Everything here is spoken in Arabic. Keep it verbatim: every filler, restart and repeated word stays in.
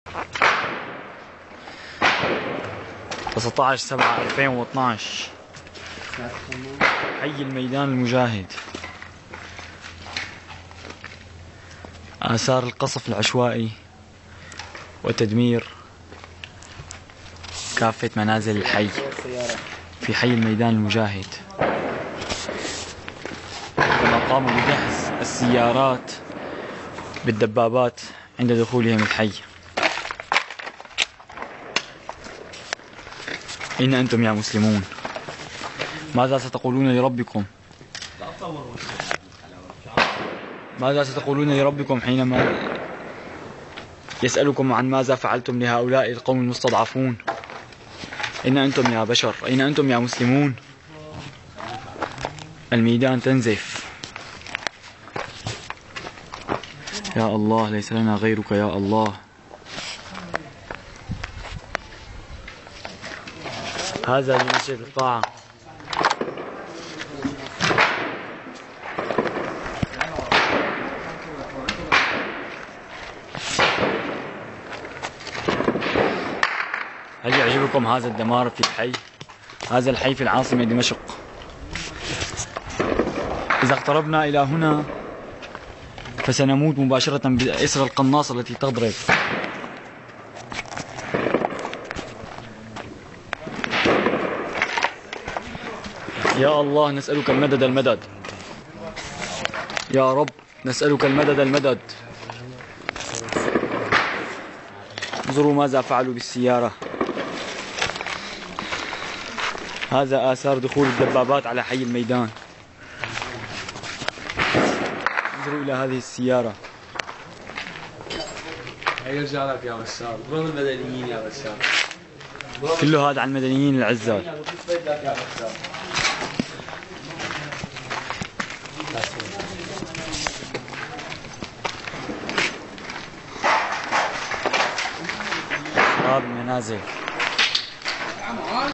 تسعة عشر سبعة ألفين واثناشر، حي الميدان المجاهد. آثار القصف العشوائي وتدمير كافة منازل الحي في حي الميدان المجاهد، كما قاموا بجهز السيارات بالدبابات عند دخولهم الحي. أين أنتم يا مسلمون؟ ماذا ستقولون لربكم؟ ماذا ستقولون لربكم حينما يسألكم عن ماذا فعلتم لهؤلاء القوم المستضعفون؟ أين أنتم يا بشر؟ أين أنتم يا مسلمون؟ الميدان تنزف. يا الله، ليس لنا غيرك يا الله. هذا لمسجد القاعة. هل يعجبكم هذا الدمار في الحي؟ هذا الحي في العاصمة دمشق. إذا اقتربنا إلى هنا فسنموت مباشرة بإسر القناصة التي تضرب. يا الله، نسألك المدد المدد. يا رب نسألك المدد المدد. انظروا ماذا فعلوا بالسيارة. هذا آثار دخول الدبابات على حي الميدان. انظروا إلى هذه السيارة. يرجع لك يا بشار، ضرب المدنيين يا بشار. كل هذا عن المدنيين العزال. خراب المنازل.